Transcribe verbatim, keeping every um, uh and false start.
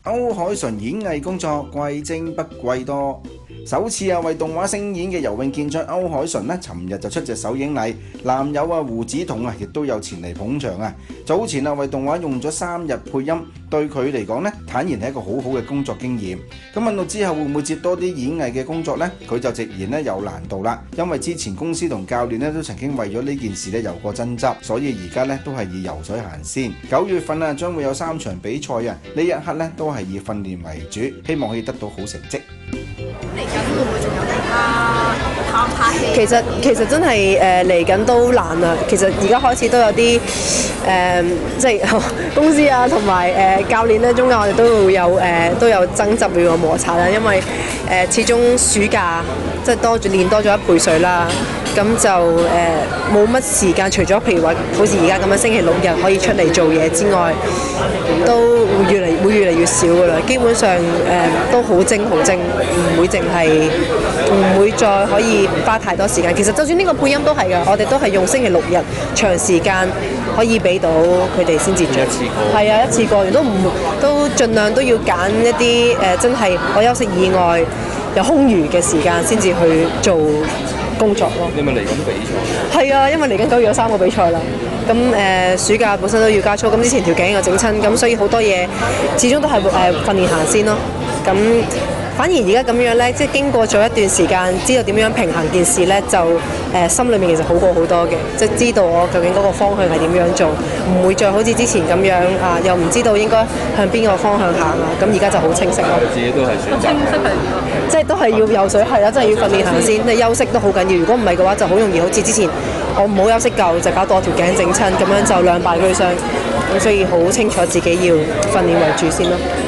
歐凱純演藝工作貴精不貴多，首次啊為動畫聲演嘅游泳健將歐凱純呢，尋日就出席首映禮，男友啊胡子彤啊亦都有前嚟捧場啊。早前啊為動畫用咗三日配音，對佢嚟講呢，坦言係一個好好嘅工作經驗。咁問到之後會唔會接多啲演藝嘅工作呢？佢就直言呢有難度啦，因為之前公司同教練呢都曾經為咗呢件事呢有過爭執，所以而家呢都係以游水行先。九月份啊將會有三場比賽啊，呢一刻呢都係以訓練為主，希望可以得到好成績。 嚟緊會唔會仲有其他拍拍戲？ 其實其實真係誒嚟緊都難啦。其實而家開始都有啲誒、呃，即係公司啊同埋誒教練咧中間，我哋都會有誒、呃、都有爭執，會有摩擦啦。因為誒、呃、始終暑假即係多咗練多咗一倍水啦。咁就誒冇乜時間，除咗譬如話好似而家咁樣星期六日可以出嚟做嘢之外，都會越嚟會越嚟越少噶啦。基本上誒、呃、都好精好精，唔會淨係唔會再可以花太多時間。其實就算呢個配音都係㗎，我哋都係用星期六日長時間可以俾到佢哋先至做。 一次過。 係啊，一次過都唔都盡量都要揀一啲誒、呃、真係我休息以外有空餘嘅時間先至去做工作咯。 你咪嚟緊比賽？ 係啊，因為嚟緊九月有三個比賽啦。咁誒、呃、暑假本身都要加操，咁之前條頸又整親，咁所以好多嘢始終都係誒、呃、訓練行先咯。咁反而而家咁樣咧，即係經過咗一段時間，知道點樣平衡件事咧，就誒、呃、心裏面其實好過好多嘅，即係知道我究竟嗰個方向係點樣做，唔會再好似之前咁樣啊，又唔知道應該向邊個方向行啊。咁而家就好清晰咯。 自己都係選擇。 清晰係點啊？ 即係都係要游水，係啦，真係要訓練行先。你休息都好緊要，如果唔係嘅話，就好容易好似之前我唔好休息夠，就搞到我條頸整親，咁樣就兩敗俱傷。咁所以好清楚自己要訓練為主先咯。